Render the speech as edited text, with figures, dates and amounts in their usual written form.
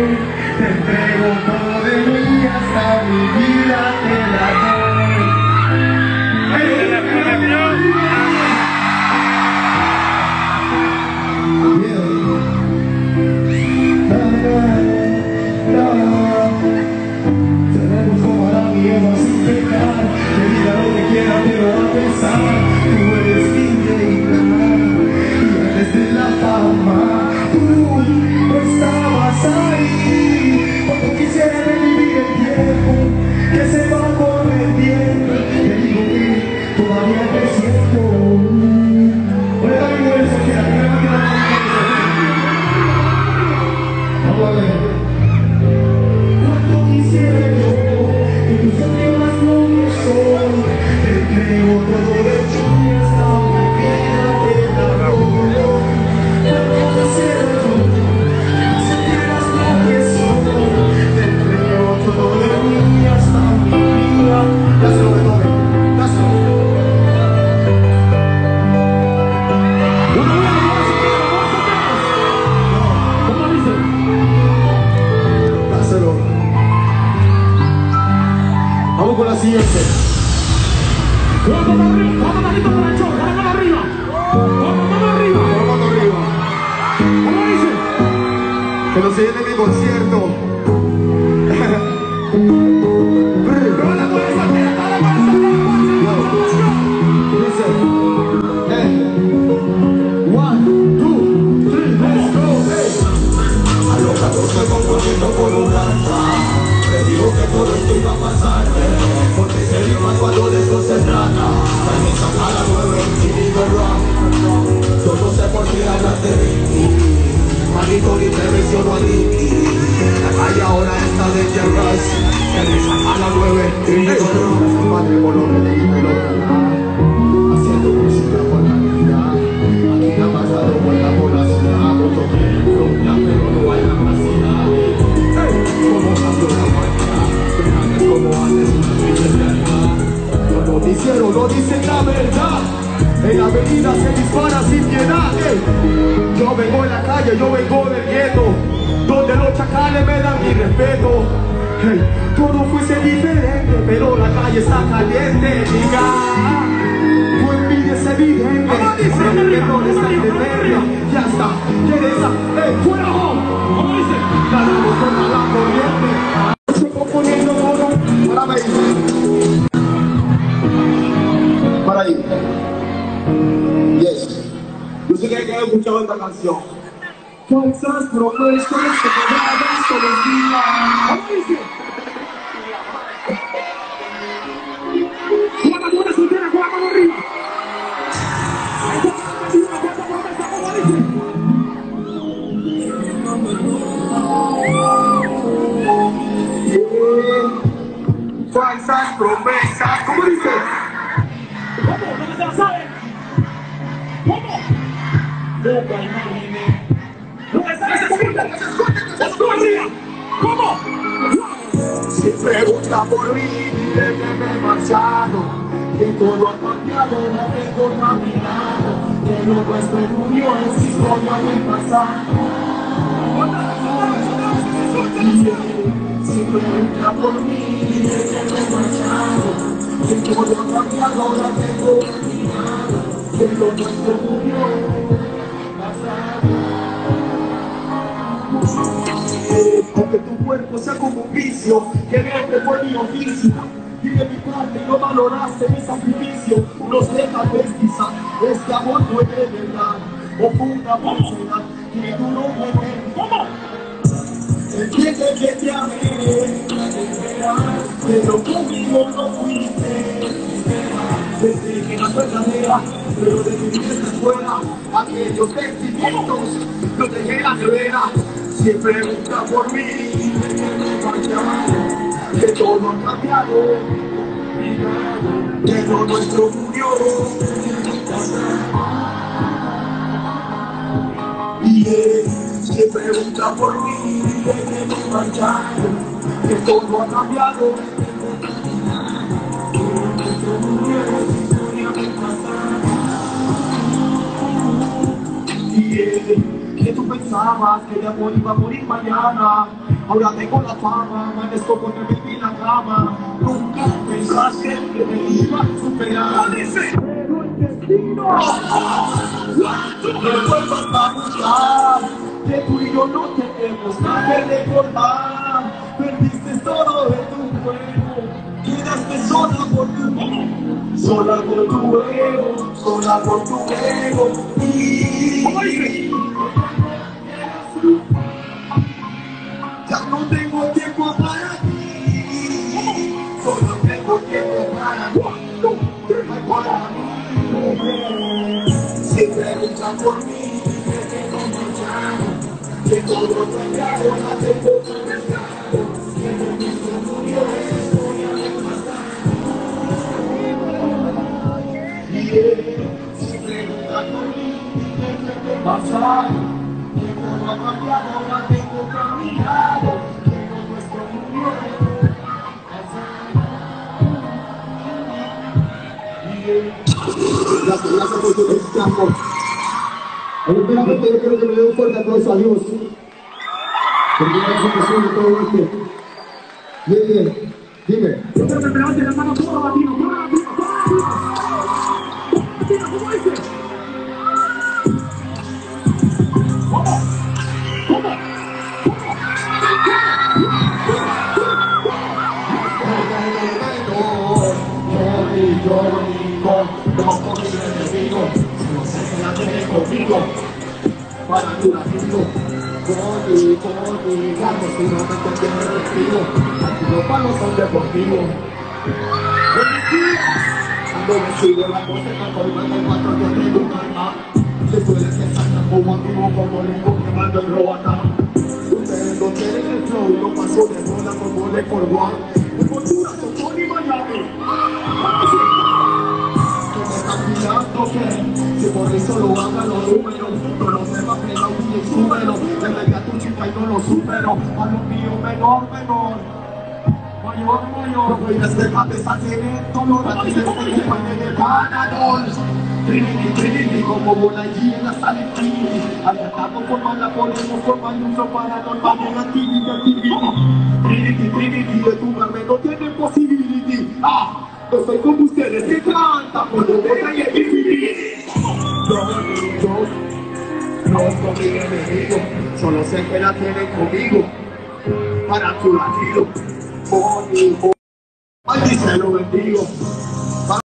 te entrego todo de mí, hasta mi vida te la doy. Tenemos como la mierda sin pecar, que diga lo que quiera pero a pensar, tú eres mi deidad, y antes de la fama, tú estabas ahí, cuando quisiera revivir el tiempo, que se va corriendo, te digo que todavía te siento. Oye, amigo, eso quiera, que me va a vamos a ver. Cuando quisiera yo que tus lágrimas no me son, te entrego todo de ti hasta mi vida te la doy. Cuando quisiera yo que supieras lo que soy, te entrego todo de mí hasta mi vida. Dáselo, Beethoven, dáselo. ¿Cómo dice? Dáselo. Vamos con la siguiente. Vamos arriba, vamos arriba para el show, vamos arriba. Vamos arriba. Vamos arriba. ¿Cómo dice? Que no se llene mi concierto. Estoy componiendo por un alma. Te digo que todo esto iba a pasar, porque serio más cuando de esto se trata. Comienzan a las 9 y digo rock. Yo no sé por qué hablas de Ricky, manito ni te menciono a Ricky. La calle ahora está de Jerras. Comienzan a las 9 y digo rock. Padre por lo que le digo lo que da, haciendo música por la vida. Aquí ha pasado vuelta por la ciudad, mucho tiempo, ya pero no hay la capacidad. Como cambio la huella, pero antes como antes una triste realidad. Los noticieros no dicen la verdad, en la avenida se dispara sin piedad. Yo vengo en la calle, yo vengo del gueto, donde los chacales me dan mi respeto. Todo fuese diferente, pero la calle está caliente, diga. Tu envidia es evidente, pero el error está en medio. Ya está, ¿quieres a? ¡Fuera! ¿Cómo dice? Ganamos contra la corriente. Estoy componiendo todo para ver. Para ahí. Yes. Yo sé que hay que haber escuchado esta canción. Falsas promesas que te daban todos los días. ¿Cómo dice? Con la mano soltera, con la mano arriba. Falsas promesas, ¿cómo dice? ¿Cómo? ¿No se la saben? ¿Cómo? Nunca imaginé. No me sabes, escucha. ¿Cómo? Si pregunta por mí, diré que me he marchado, que todo ha cambiado, no tengo caminado, que lo nuestro murió es historia del pasado. Si pregunta por mí, diré que me he marchado, que todo ha cambiado, ahora tengo caminado, que lo nuestro murió aunque tu cuerpo sea como un vicio, que veo que fue mi oficio, y de mi parte no valoraste mi sacrificio, nos deja pesquisar, este amor fue de verdad, o fue una falsedad, que duró muy bien. ¿Cómo? Entiende que te amé, pero conmigo no fuiste, desde que no fue verdadera, pero de mi vida está fuera, aquellos sentimientos, no te llegan de vera. Si pregunta por mí, que todo ha cambiado, que lo nuestro murió. Y si pregunta por mí, que me he marchado, que todo ha cambiado, que lo nuestro murió, historia del pasado. Y que tú pensabas que de amor iba a morir mañana, Ahora tengo la fama, amanezco con el baby en la cama. Nunca pensaste que me iba a superar. Pero el destino me vuelvas a buscar. Que tú y yo no tenemos nada que recordar. Perdiste todo de tu juego. Quedaste sola por tu ego. Sola por tu ego. Sola por tu ego. Y ya no tengo tiempo para ti, solo tengo tiempo para mí. Si preguntan por mí, que no me llamo, que todo cambiado, la tengo que mercado, que no me murió, estoy a si preguntan por mí, ¿qué pasa? Que todo ha cambiado, la tengo caminado, que no nuestro murió. Gracias por tu tiempo. Primeramente yo quiero que me dé un fuerte aplauso a Dios. Porque es una persona de todo esto. Bien, dime. Yo quiero que me levanten las manos todos latinos, todos latinos, todos latinos. ¿Cómo dice? Yo digo, no con mi enemigo, no sé que la tiene conmigo, para tu latido, conmigo, si no me entiendes respiro, aquí los palos son deportivos. Cuando me sigo la cosa, me forma el 4 yo tengo un alma, después de que saltan como activo, como digo, que mando el robata. Ustedes no tienen el flow, yo paso de bola como de Cordoba, de cultura, Sotón y Miami. Si por eso lo hagan los números, no los demás me la huye y súbelo. Le regué a tu chica y no lo supero. A lo mío menor, mayor. Voy desde cabeza directo, lo ratines de compañía de ganador. Trinity, como bola allí en la sala de Trinity. Al atado forma la ponemos, forma el uso paranormal de la actividad. Trinity, de tu garme no tiene posibilidad. No soy como ustedes que cantan por lo que hay en mi no son mi enemigo, solo sé que la tienen conmigo para tu latido. Ay, se lo bendigo.